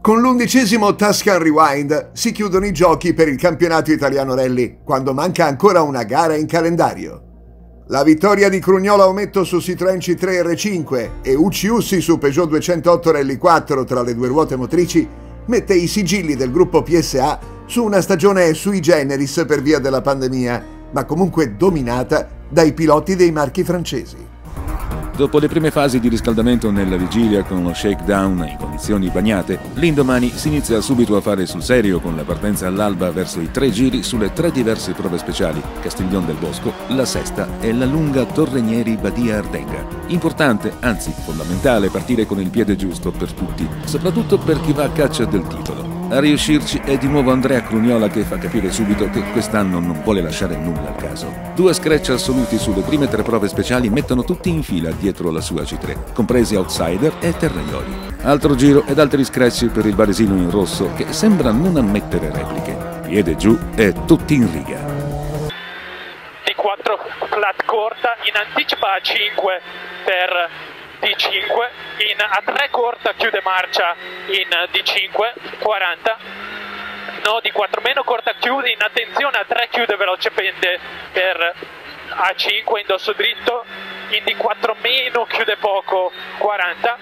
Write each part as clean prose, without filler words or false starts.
Con l'11° Tuscan Rewind si chiudono i giochi per il campionato italiano rally, quando manca ancora una gara in calendario. La vittoria di Crugnola Ometto su Citroën C3 R5 e Ucci Ussi su Peugeot 208 Rally 4 tra le due ruote motrici mette i sigilli del gruppo PSA su una stagione sui generis per via della pandemia, ma comunque dominata dai piloti dei marchi francesi. Dopo le prime fasi di riscaldamento nella vigilia con uno shakedown in condizioni bagnate, l'indomani si inizia subito a fare sul serio con la partenza all'alba verso i 3 giri sulle 3 diverse prove speciali, Castiglion del Bosco, la Sesta e la lunga Torrenieri Badia Ardenga. Importante, anzi fondamentale, partire con il piede giusto per tutti, soprattutto per chi va a caccia del titolo. A riuscirci è di nuovo Andrea Crugnola che fa capire subito che quest'anno non vuole lasciare nulla al caso. 2 scratch assoluti sulle prime 3 prove speciali mettono tutti in fila dietro la sua C3, compresi Outsider e Terraioli. Altro giro ed altri scratch per il varesino in rosso che sembra non ammettere repliche. Piede giù e tutti in riga. D4 flat corta in anticipa a 5 per D5, a 3 corta chiude marcia in D5, 40, no D4 meno corta chiude, in attenzione a 3 chiude veloce pende per A5 indosso dritto, in D4 meno chiude poco, 40,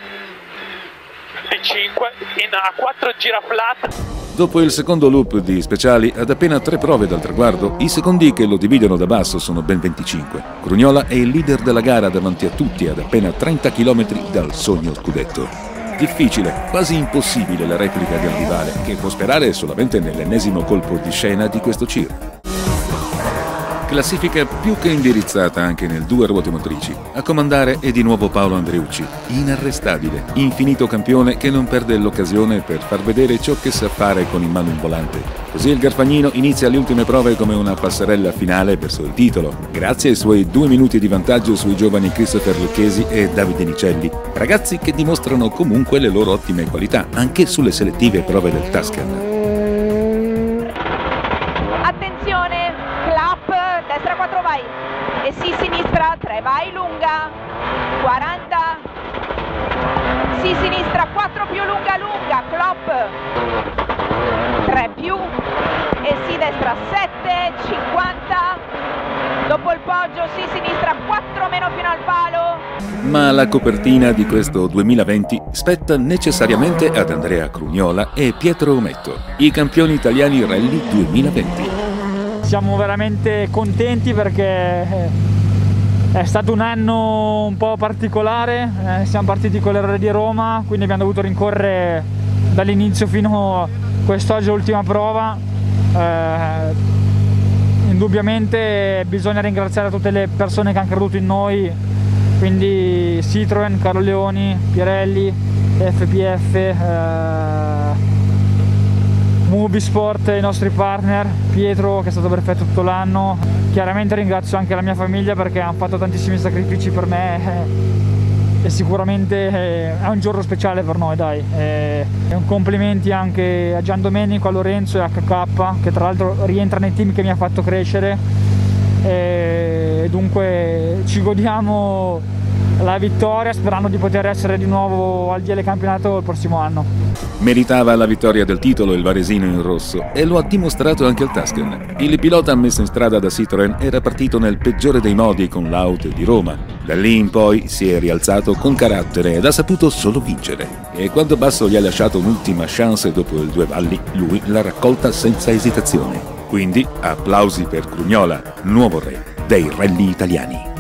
D5, in A4 gira flat. Dopo il secondo loop di speciali, ad appena 3 prove dal traguardo, i secondi che lo dividono da basso sono ben 25. Crugnola è il leader della gara davanti a tutti ad appena 30 km dal sogno scudetto. Difficile, quasi impossibile la replica del rivale, che può sperare solamente nell'ennesimo colpo di scena di questo CIR. Classifica più che indirizzata anche nel 2 ruote motrici. A comandare è di nuovo Paolo Andreucci, inarrestabile, infinito campione che non perde l'occasione per far vedere ciò che sa fare con in mano un volante. Così il Garfagnino inizia le ultime prove come una passerella finale verso il titolo, grazie ai suoi 2 minuti di vantaggio sui giovani Christopher Lucchesi e Davide Nicelli, ragazzi che dimostrano comunque le loro ottime qualità, anche sulle selettive prove del Tuscan. Destra 4 vai e sì sinistra 3 vai lunga 40, sì sinistra 4 più lunga lunga clop 3 più e sì destra 7, 50, dopo il poggio sì sinistra 4 meno fino al palo. Ma la copertina di questo 2020 spetta necessariamente ad Andrea Crugnola e Pietro Ometto, i campioni italiani Rally 2020. Siamo veramente contenti perché è stato un anno un po' particolare, siamo partiti con l'errore di Roma, quindi abbiamo dovuto rincorrere dall'inizio fino a quest'oggi l'ultima prova. Indubbiamente bisogna ringraziare tutte le persone che hanno creduto in noi, quindi Citroën, Carlo Leoni, Pirelli, FPF, Mobisport, i nostri partner, Pietro che è stato perfetto tutto l'anno. Chiaramente ringrazio anche la mia famiglia perché hanno fatto tantissimi sacrifici per me e sicuramente è un giorno speciale per noi, dai. E un complimenti anche a Gian Domenico, a Lorenzo e a HK che tra l'altro rientra nei team che mi ha fatto crescere e dunque ci godiamo la vittoria sperando di poter essere di nuovo al DL campionato il prossimo anno. Meritava la vittoria del titolo il varesino in rosso e lo ha dimostrato anche al Tuscan. Il pilota messo in strada da Citroën era partito nel peggiore dei modi con l'Aut di Roma. Da lì in poi si è rialzato con carattere ed ha saputo solo vincere. E quando Basso gli ha lasciato un'ultima chance dopo il 2 Valli, lui l'ha raccolta senza esitazione. Quindi applausi per Crugnola, nuovo re dei rally italiani.